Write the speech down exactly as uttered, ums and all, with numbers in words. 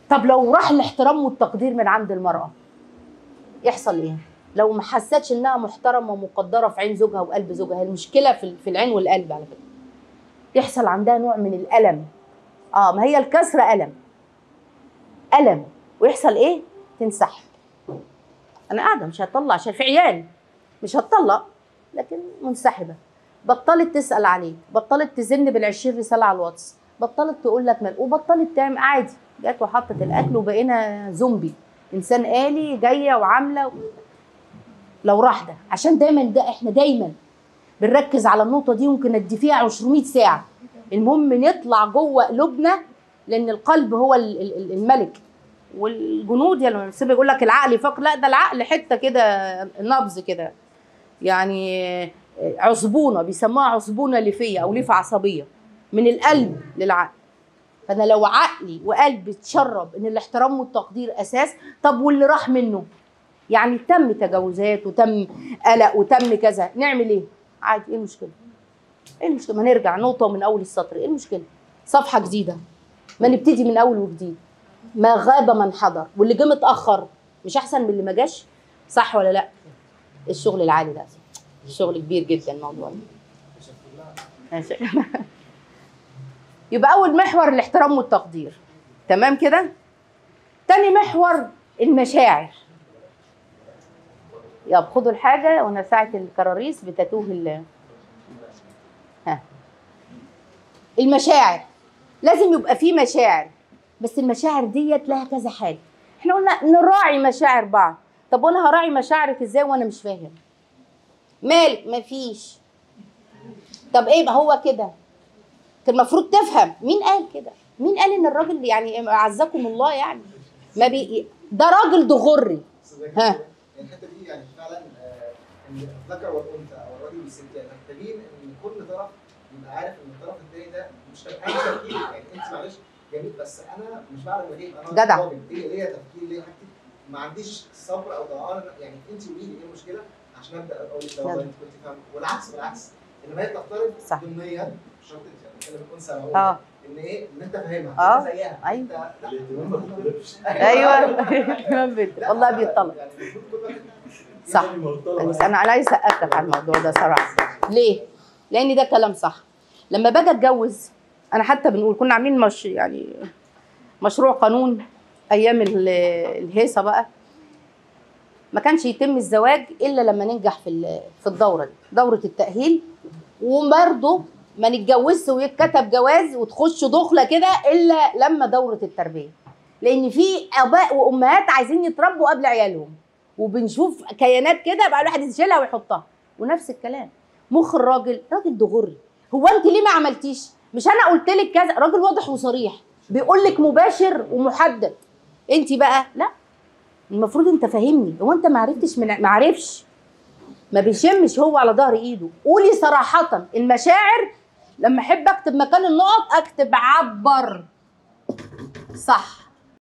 طب لو راح الاحترام والتقدير من عند المراه يحصل ايه؟ لو ما حستش انها محترمه ومقدره في عين زوجها وقلب زوجها، المشكله في في العين والقلب على فكره. يحصل عندها نوع من الالم. اه ما هي الكسره الم. الم ويحصل ايه؟ تنسحب. انا قاعده مش هطلع عشان في عيال، مش هتطلق لكن منسحبه. بطلت تسال عليك، بطلت تزن بالعشرين رساله على الواتس، بطلت تقول لك مال، وبطلت تعمل عادي. جت وحطت الاكل وبقينا زومبي، انسان آلي جايه وعامله. لو راح ده، عشان دايما ده احنا دايما بنركز على النقطه دي، ممكن ندي فيها مئتين ساعه. المهم نطلع جوه قلوبنا، لان القلب هو الملك. والجنود يعني بيقول لك العقل فقط، لا ده العقل حته كده نبض كده، يعني عصبونه بيسموها عصبونه ليفيه او ليفه عصبيه من القلب للعقل. فانا لو عقلي وقلبي اتشرب ان الاحترام والتقدير اساس، طب واللي راح منه يعني تم تجاوزات وتم قلق وتم كذا، نعمل ايه؟ عادي، ايه المشكله؟ ايه المشكله؟ ما نرجع نقطه من اول السطر، ايه المشكله؟ صفحه جديده، ما نبتدي من اول وجديد. ما غاب من حضر، واللي جه متاخر مش احسن من اللي ما جاش؟ صح ولا لا؟ الشغل العالي ده الشغل كبير جدا الموضوع ده. يبقى اول محور الاحترام والتقدير، تمام كده؟ تاني محور المشاعر. يلا خدوا الحاجه، وانا ساعه الكراريس بتتوه ال ها المشاعر. لازم يبقى في مشاعر، بس المشاعر ديت لها كذا حاجه. احنا قلنا نراعي مشاعر بعض. طب وانا هراعي مشاعرك ازاي وانا مش فاهم؟ مالك؟ مفيش. طب ايه؟ ما هو كده كان المفروض تفهم. مين قال كده؟ مين قال ان الراجل يعني اعزكم الله يعني ما بي ده راجل دغري. ها الحته دي يعني فعلا ان الذكر والانثى او الراجل والست يعني محتاجين ان كل طرف يبقى عارف ان الطرف الثاني ده مش اي تفكير. يعني انت معلش جميل بس انا مش بعرف اجيب، انا جدع راجل ليا ليا تفكير ليا حاجتي، ما عنديش صبر او طاقه. يعني انت قولي لي ايه المشكله عشان ابدا اقول لك والله انت كنت فاهم، والعكس بالعكس ان هي تفترض ضمنيا مش شرط انت بتتكلم الانثى اه ان ايه ان انت فاهمها اه زيها. ايوه الاهتمام ما بيطلبش. ايوه الاهتمام والله بيطلب صح. بس انا عايزه اسقف على الموضوع ده صراحه. ليه؟ لان ده كلام صح. لما باجي اتجوز انا حتى بنقول كنا عاملين مش يعني مشروع قانون ايام الهيصه بقى، ما كانش يتم الزواج الا لما ننجح في في الدوره دي، دوره التاهيل. وبرضه ما نتجوزش ويتكتب جواز وتخش دخله كده الا لما دوره التربيه، لان في اباء وامهات عايزين يتربوا قبل عيالهم، وبنشوف كيانات كده بقى الواحد يشيلها ويحطها. ونفس الكلام مخ الراجل، راجل دغري. هو انت ليه ما عملتيش؟ مش انا قلت لك كذا؟ راجل واضح وصريح بيقول لك مباشر ومحدد. انت بقى لا، المفروض انت فاهمني. هو انت ما عرفتش؟ من ما عرفش ما بيشمش هو على ظهر ايده. قولي صراحه المشاعر. لما احب اكتب مكان النقط اكتب عبر صح.